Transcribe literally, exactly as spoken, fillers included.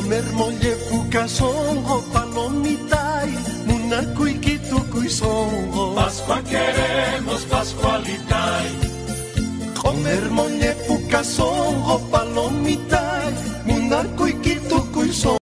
Comer molle pucasongo, palomitay, munacuy quitucuy songo. Pascua queremos, Pascualitay. Comer molle pucasongo, palomitay, munacuy quitucuy songo.